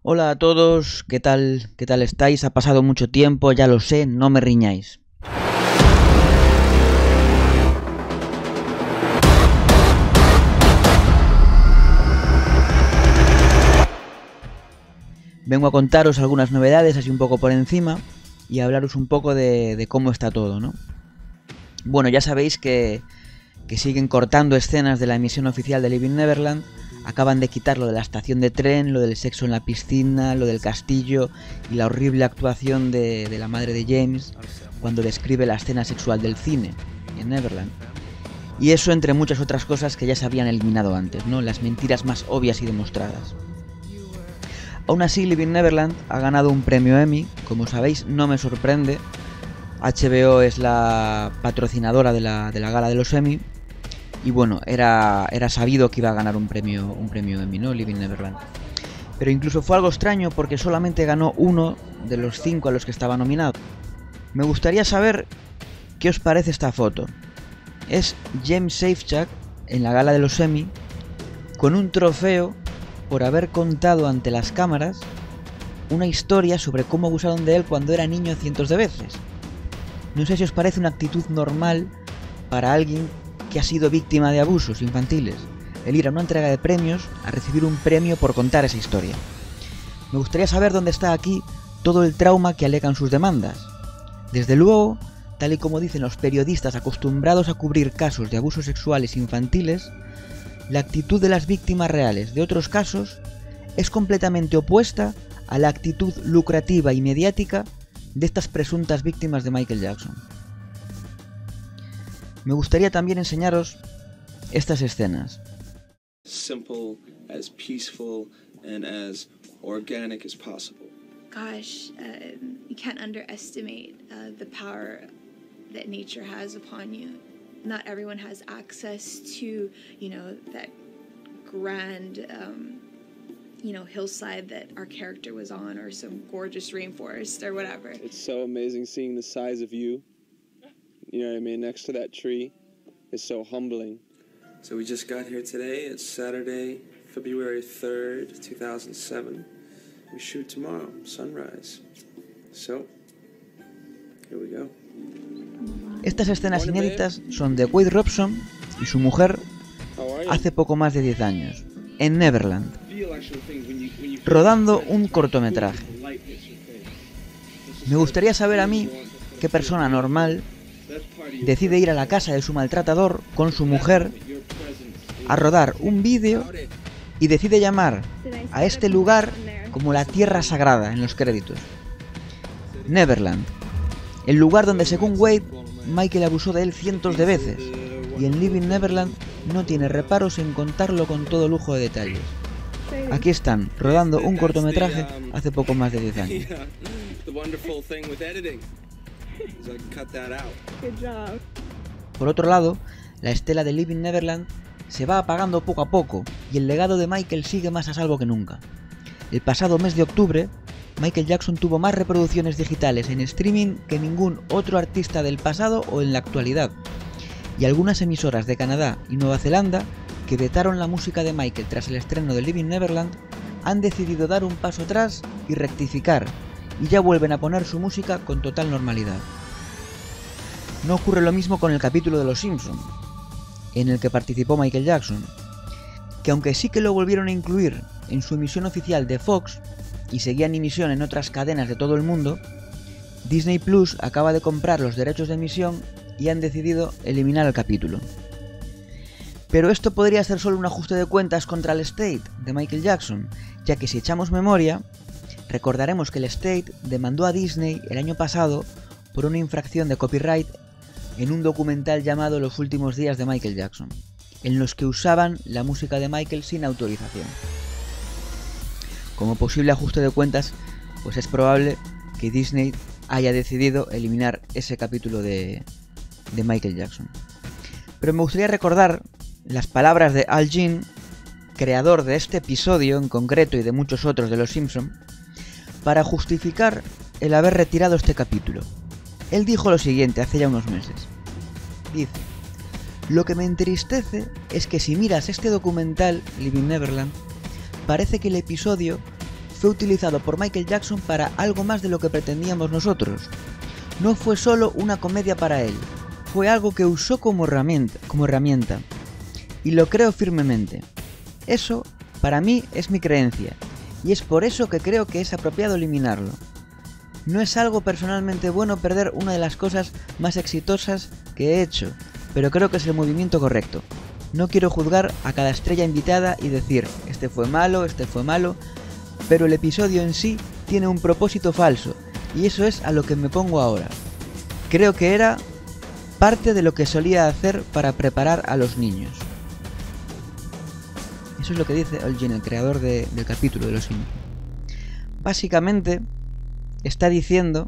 Hola a todos, ¿qué tal? ¿Qué tal estáis? Ha pasado mucho tiempo, ya lo sé, no me riñáis. Vengo a contaros algunas novedades así un poco por encima y a hablaros un poco de cómo está todo, ¿no? Bueno, ya sabéis que siguen cortando escenas de la emisión oficial de Leaving Neverland. Acaban de quitar lo de la estación de tren, lo del sexo en la piscina, lo del castillo y la horrible actuación de la madre de James cuando describe la escena sexual del cine en Neverland. Y eso entre muchas otras cosas que ya se habían eliminado antes, ¿no? Las mentiras más obvias y demostradas. Aún así, Leaving Neverland ha ganado un premio Emmy, como sabéis, no me sorprende. HBO es la patrocinadora de la gala de los Emmy. Y bueno, era sabido que iba a ganar un premio Emmy, ¿no? Leaving Neverland. Pero incluso fue algo extraño porque solamente ganó uno de los 5 a los que estaba nominado. Me gustaría saber qué os parece esta foto. Es James Safechuck en la gala de los Emmy con un trofeo por haber contado ante las cámaras una historia sobre cómo abusaron de él cuando era niño cientos de veces. No sé si os parece una actitud normal para alguien que ha sido víctima de abusos infantiles, el ir a una entrega de premios a recibir un premio por contar esa historia. Me gustaría saber dónde está aquí todo el trauma que alegan sus demandas. Desde luego, tal y como dicen los periodistas acostumbrados a cubrir casos de abusos sexuales infantiles, la actitud de las víctimas reales de otros casos es completamente opuesta a la actitud lucrativa y mediática de estas presuntas víctimas de Michael Jackson. Me gustaría también enseñaros estas escenas. Simple, as peaceful, and as organic as possible. Gosh, you can't underestimate the power that nature has upon you. Not everyone has access to, that grand, hillside that our character was on, or some gorgeous rainforest, or whatever. It's so amazing seeing the size of you. You know what I mean? Next to that tree. It's so humbling. So we just got here today. It's Saturday, February 3rd, 2007. We shoot tomorrow, sunrise. So, here we go. Estas escenas inéditas son de Wade Robson y su mujer hace poco más de 10 años, en Neverland, rodando un cortometraje. Me gustaría saber a mí qué persona normal decide ir a la casa de su maltratador con su mujer a rodar un vídeo y decide llamar a este lugar como la tierra sagrada en los créditos. Neverland, el lugar donde según Wade, Michael abusó de él cientos de veces, y en Leaving Neverland no tiene reparos en contarlo con todo lujo de detalles. Aquí están, rodando un cortometraje hace poco más de 10 años. Por otro lado, la estela de Leaving Neverland se va apagando poco a poco y el legado de Michael sigue más a salvo que nunca. El pasado mes de octubre, Michael Jackson tuvo más reproducciones digitales en streaming que ningún otro artista del pasado o en la actualidad, y algunas emisoras de Canadá y Nueva Zelanda que vetaron la música de Michael tras el estreno de Leaving Neverland han decidido dar un paso atrás y rectificar, y ya vuelven a poner su música con total normalidad. No ocurre lo mismo con el capítulo de Los Simpson, en el que participó Michael Jackson, que aunque sí que lo volvieron a incluir en su emisión oficial de Fox y seguía en emisión en otras cadenas de todo el mundo, Disney Plus acaba de comprar los derechos de emisión y han decidido eliminar el capítulo. Pero esto podría ser solo un ajuste de cuentas contra el estate de Michael Jackson, ya que si echamos memoria, recordaremos que el estate demandó a Disney el año pasado por una infracción de copyright en un documental llamado Los últimos días de Michael Jackson, en los que usaban la música de Michael sin autorización. Como posible ajuste de cuentas, pues es probable que Disney haya decidido eliminar ese capítulo de Michael Jackson. Pero me gustaría recordar las palabras de Al Jean, creador de este episodio en concreto y de muchos otros de Los Simpson, para justificar el haber retirado este capítulo. Él dijo lo siguiente hace ya unos meses. Dice: lo que me entristece es que si miras este documental, Leaving Neverland, parece que el episodio fue utilizado por Michael Jackson para algo más de lo que pretendíamos nosotros. No fue solo una comedia para él, fue algo que usó como herramienta. Y lo creo firmemente. Eso, para mí, es mi creencia, y es por eso que creo que es apropiado eliminarlo. No es algo personalmente bueno perder una de las cosas más exitosas que he hecho, pero creo que es el movimiento correcto. No quiero juzgar a cada estrella invitada y decir, este fue malo, pero el episodio en sí tiene un propósito falso, y eso es a lo que me pongo ahora. Creo que era parte de lo que solía hacer para preparar a los niños. Eso es lo que dice Olgin, el creador del capítulo de Los Simpsons. Básicamente, está diciendo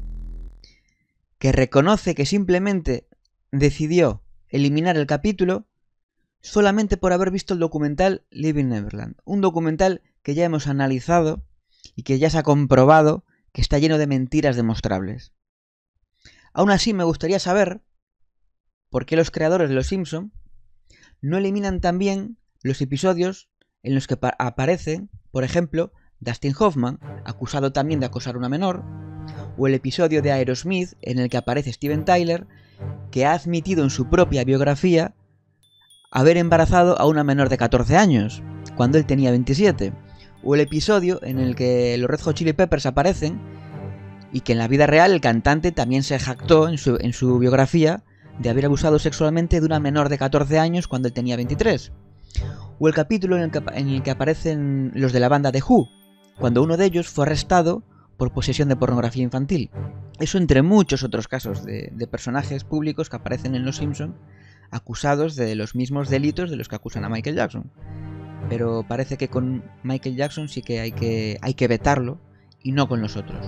que reconoce que simplemente decidió eliminar el capítulo solamente por haber visto el documental Living Neverland. Un documental que ya hemos analizado y que ya se ha comprobado que está lleno de mentiras demostrables. Aún así, me gustaría saber por qué los creadores de Los Simpson no eliminan también los episodios en los que aparecen, por ejemplo, Dustin Hoffman, acusado también de acosar a una menor, o el episodio de Aerosmith en el que aparece Steven Tyler, que ha admitido en su propia biografía haber embarazado a una menor de 14 años, cuando él tenía 27, o el episodio en el que los Red Hot Chili Peppers aparecen y que en la vida real el cantante también se jactó en su biografía de haber abusado sexualmente de una menor de 14 años cuando él tenía 23. O el capítulo en el que aparecen los de la banda The Who, cuando uno de ellos fue arrestado por posesión de pornografía infantil. Eso entre muchos otros casos de personajes públicos que aparecen en Los Simpson acusados de los mismos delitos de los que acusan a Michael Jackson. Pero parece que con Michael Jackson sí que hay que vetarlo y no con los otros.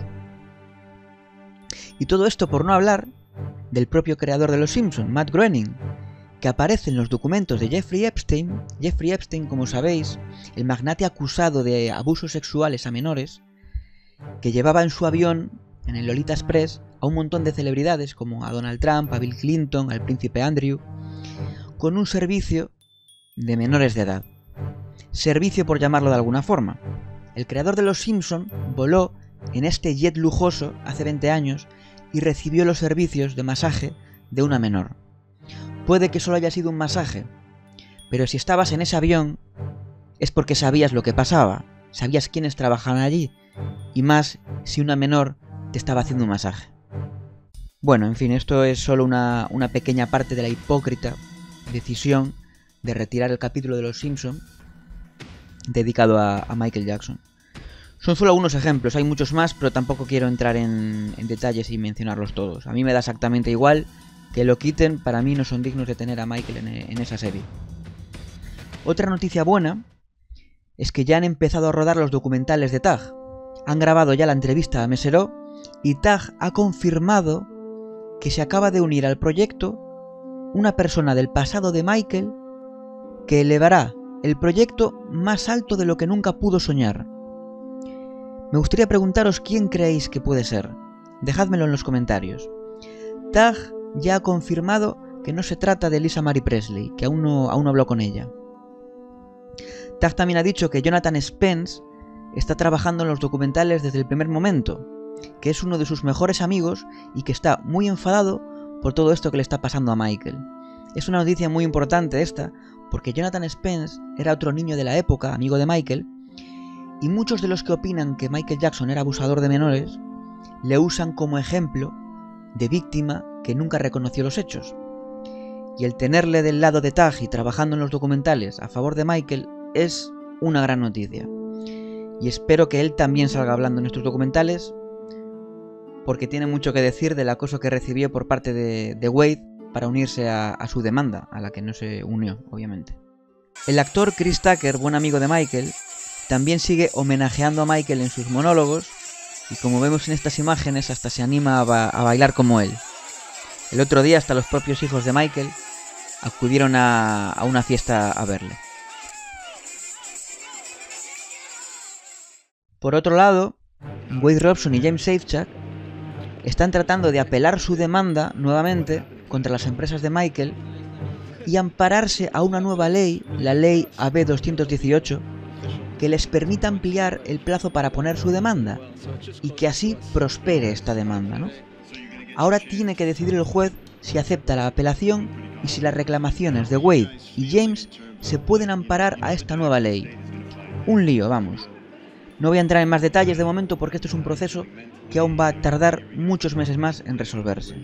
Y todo esto por no hablar del propio creador de Los Simpson, Matt Groening, que aparece en los documentos de Jeffrey Epstein. Jeffrey Epstein, como sabéis, el magnate acusado de abusos sexuales a menores, que llevaba en su avión, en el Lolita Express, a un montón de celebridades como a Donald Trump, a Bill Clinton, al príncipe Andrew, con un servicio de menores de edad. Servicio por llamarlo de alguna forma. El creador de Los Simpson voló en este jet lujoso hace 20 años y recibió los servicios de masaje de una menor. Puede que solo haya sido un masaje, pero si estabas en ese avión es porque sabías lo que pasaba, sabías quiénes trabajaban allí, y más si una menor te estaba haciendo un masaje. Bueno, en fin, esto es solo una pequeña parte de la hipócrita decisión de retirar el capítulo de Los Simpson dedicado a Michael Jackson. Son solo algunos ejemplos, hay muchos más, pero tampoco quiero entrar en detalles y mencionarlos todos. A mí me da exactamente igual. Que lo quiten, para mí no son dignos de tener a Michael en esa serie. Otra noticia buena es que ya han empezado a rodar los documentales de Tag. Han grabado ya la entrevista a Meserot y Tag ha confirmado que se acaba de unir al proyecto una persona del pasado de Michael que elevará el proyecto más alto de lo que nunca pudo soñar. Me gustaría preguntaros quién creéis que puede ser. Dejádmelo en los comentarios. Tag ya ha confirmado que no se trata de Lisa Marie Presley, que aún no habló con ella. Tag también ha dicho que Jonathan Spence está trabajando en los documentales desde el primer momento, que es uno de sus mejores amigos y que está muy enfadado por todo esto que le está pasando a Michael. Es una noticia muy importante esta, porque Jonathan Spence era otro niño de la época, amigo de Michael, y muchos de los que opinan que Michael Jackson era abusador de menores, le usan como ejemplo de víctima que nunca reconoció los hechos. Y el tenerle del lado de Tag y trabajando en los documentales a favor de Michael es una gran noticia. Y espero que él también salga hablando en estos documentales, porque tiene mucho que decir del acoso que recibió por parte de Wade para unirse a su demanda, a la que no se unió, obviamente. El actor Chris Tucker, buen amigo de Michael, también sigue homenajeando a Michael en sus monólogos, y como vemos en estas imágenes hasta se anima a bailar como él. El otro día hasta los propios hijos de Michael acudieron a una fiesta a verle. Por otro lado, Wade Robson y James Safechuck están tratando de apelar su demanda nuevamente contra las empresas de Michael y ampararse a una nueva ley, la ley AB 218, que les permita ampliar el plazo para poner su demanda y que así prospere esta demanda, ¿no? Ahora tiene que decidir el juez si acepta la apelación y si las reclamaciones de Wade y James se pueden amparar a esta nueva ley. Un lío, vamos. No voy a entrar en más detalles de momento porque esto es un proceso que aún va a tardar muchos meses más en resolverse.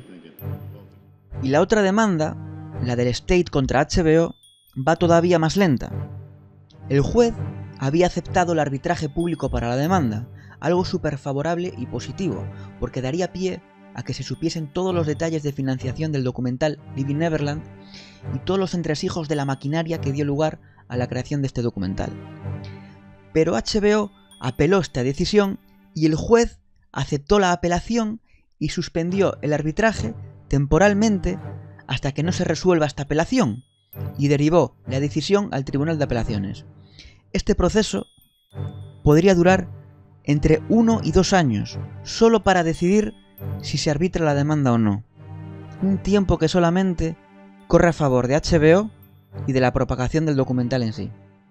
Y la otra demanda, la del State contra HBO, va todavía más lenta. El juez había aceptado el arbitraje público para la demanda, algo súper favorable y positivo, porque daría pie a que se supiesen todos los detalles de financiación del documental Leaving Neverland y todos los entresijos de la maquinaria que dio lugar a la creación de este documental. Pero HBO apeló esta decisión y el juez aceptó la apelación y suspendió el arbitraje temporalmente hasta que no se resuelva esta apelación y derivó la decisión al Tribunal de Apelaciones. Este proceso podría durar entre 1 y 2 años, solo para decidir si se arbitra la demanda o no. Un tiempo que solamente corre a favor de HBO y de la propagación del documental en sí.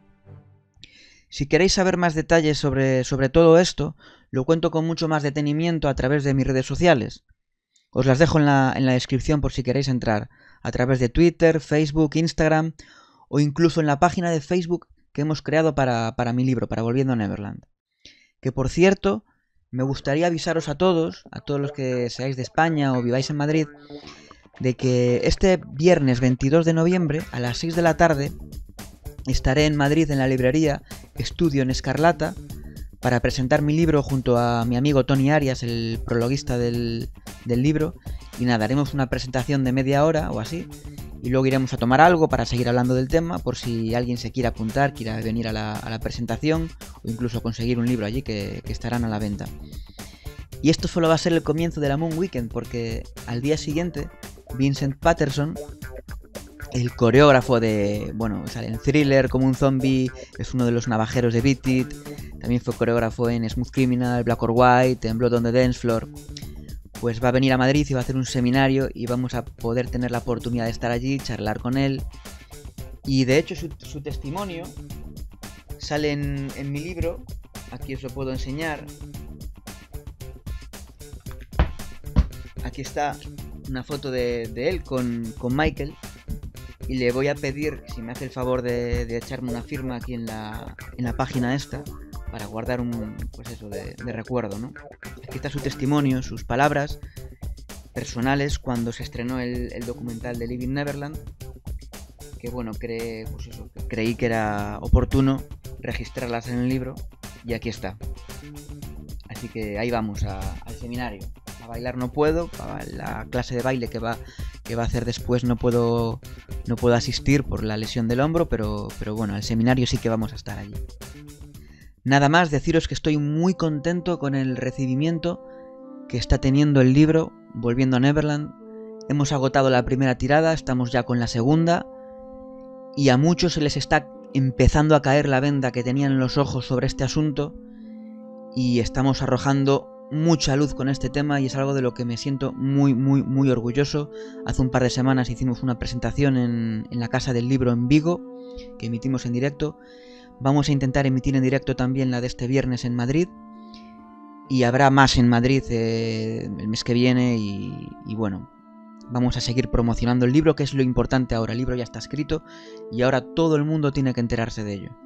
Si queréis saber más detalles sobre todo esto, lo cuento con mucho más detenimiento a través de mis redes sociales. Os las dejo en la descripción por si queréis entrar a través de Twitter, Facebook, Instagram o incluso en la página de Facebook que hemos creado para mi libro, para Volviendo a Neverland. Que por cierto, me gustaría avisaros a todos los que seáis de España o viváis en Madrid, de que este viernes 22 de noviembre a las 6 de la tarde estaré en Madrid en la librería Estudio en Escarlata para presentar mi libro junto a mi amigo Tony Arias, el prologuista del libro, y nada, haremos una presentación de media hora o así, y luego iremos a tomar algo para seguir hablando del tema, por si alguien se quiere apuntar, quiera venir a la presentación, o incluso conseguir un libro allí que estarán a la venta. Y esto solo va a ser el comienzo de la Moon Weekend, porque al día siguiente, Vincent Patterson, el coreógrafo de, sale en Thriller como un zombie, es uno de los navajeros de Beat It, también fue coreógrafo en Smooth Criminal, Black or White, en Blood on the Dance Floor, pues va a venir a Madrid y va a hacer un seminario y vamos a poder tener la oportunidad de estar allí, charlar con él. Y de hecho su testimonio sale en mi libro, aquí os lo puedo enseñar. Aquí está una foto de él con Michael. Y le voy a pedir si me hace el favor de echarme una firma aquí en la página esta para guardar un de recuerdo, ¿no? Aquí está su testimonio, sus palabras personales cuando se estrenó el documental de Leaving Neverland, que creí que era oportuno registrarlas en el libro y aquí está. Así que ahí vamos al seminario. A bailar no puedo, para la clase de baile que va a hacer después no puedo asistir por la lesión del hombro, pero bueno, al seminario sí que vamos a estar allí. Nada más, deciros que estoy muy contento con el recibimiento que está teniendo el libro Volviendo a Neverland. Hemos agotado la primera tirada, estamos ya con la segunda y a muchos se les está empezando a caer la venda que tenían en los ojos sobre este asunto y estamos arrojando mucha luz con este tema y es algo de lo que me siento muy, muy, muy orgulloso. Hace un par de semanas hicimos una presentación en la Casa del Libro en Vigo, que emitimos en directo. Vamos a intentar emitir en directo también la de este viernes en Madrid. Y habrá más en Madrid el mes que viene y bueno, vamos a seguir promocionando el libro, que es lo importante ahora. El libro ya está escrito y ahora todo el mundo tiene que enterarse de ello.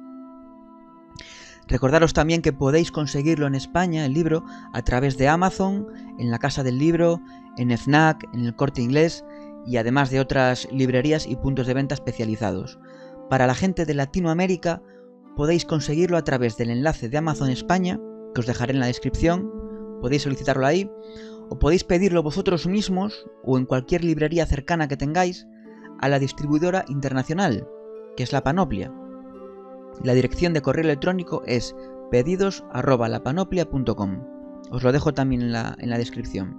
Recordaros también que podéis conseguirlo en España, el libro, a través de Amazon, en la Casa del Libro, en Fnac, en el Corte Inglés y además de otras librerías y puntos de venta especializados. Para la gente de Latinoamérica podéis conseguirlo a través del enlace de Amazon España, que os dejaré en la descripción, podéis solicitarlo ahí, o podéis pedirlo vosotros mismos o en cualquier librería cercana que tengáis a la distribuidora internacional, que es La Panoplia. La dirección de correo electrónico es pedidos@lapanoplia.com. Os lo dejo también en la descripción.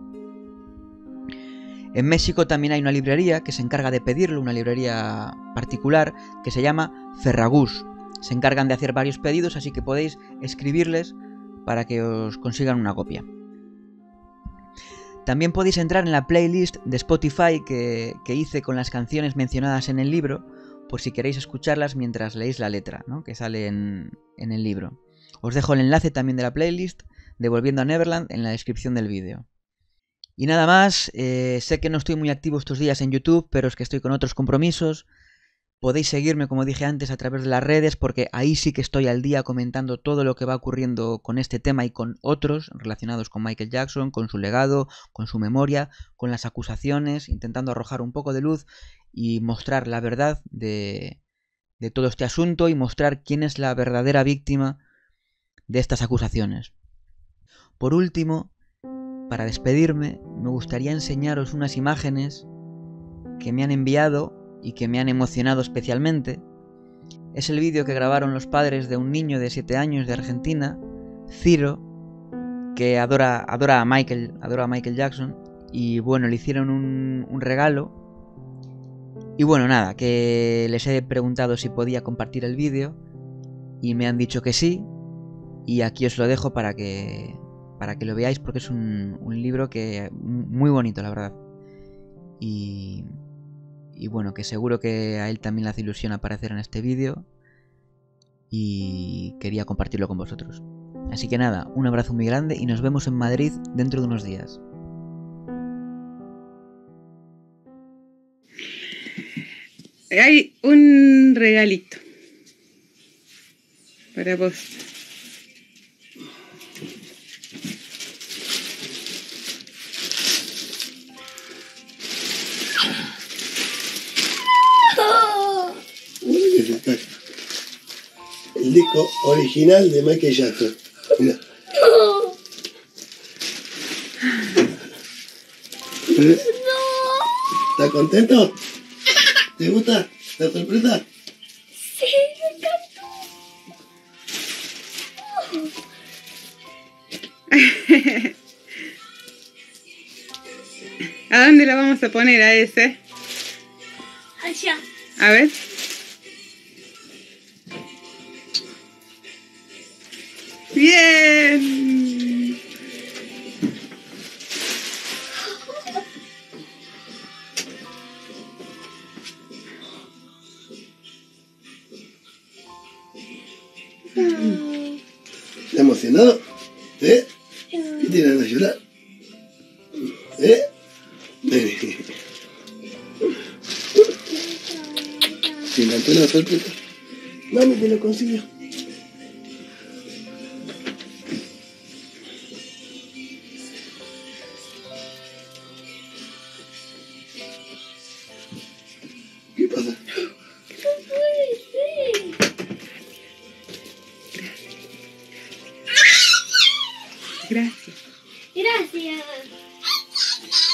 En México también hay una librería que se encarga de pedirlo, una librería particular que se llama Ferragus. Se encargan de hacer varios pedidos, así que podéis escribirles para que os consigan una copia. También podéis entrar en la playlist de Spotify que hice con las canciones mencionadas en el libro, por si queréis escucharlas mientras leéis la letra, ¿no?, que sale en el libro. Os dejo el enlace también de la playlist de Volviendo a Neverland en la descripción del vídeo. Y nada más, sé que no estoy muy activo estos días en YouTube, pero es que estoy con otros compromisos. Podéis seguirme, como dije antes, a través de las redes, porque ahí sí que estoy al día comentando todo lo que va ocurriendo con este tema y con otros relacionados con Michael Jackson, con su legado, con su memoria, con las acusaciones, intentando arrojar un poco de luz y mostrar la verdad de todo este asunto y mostrar quién es la verdadera víctima de estas acusaciones. Por último, para despedirme, me gustaría enseñaros unas imágenes que me han enviado y que me han emocionado especialmente. Es el vídeo que grabaron los padres de un niño de 7 años de Argentina, Ciro, que adora a Michael Jackson, y bueno, le hicieron un regalo. Y bueno, nada, que les he preguntado si podía compartir el vídeo y me han dicho que sí, y aquí os lo dejo para que lo veáis, porque es un libro que muy bonito, la verdad. Y bueno, que seguro que a él también le hace ilusión aparecer en este vídeo y quería compartirlo con vosotros. Así que nada, un abrazo muy grande y nos vemos en Madrid dentro de unos días. Hay un regalito para vos. El disco original de Michael Jackson. Mira. ¿Estás contento? ¿Te gusta la sorpresa? Sí, me encantó. ¿A dónde la vamos a poner a ese? Allá. A ver. Bien. ¿Estás emocionado? ¿Eh? ¿Qué tienes ganas de llorar? ¿Eh? ¿Te encantó la sorpresa? Mami te lo consiguió. ¿Qué pasa? Gracias. Gracias.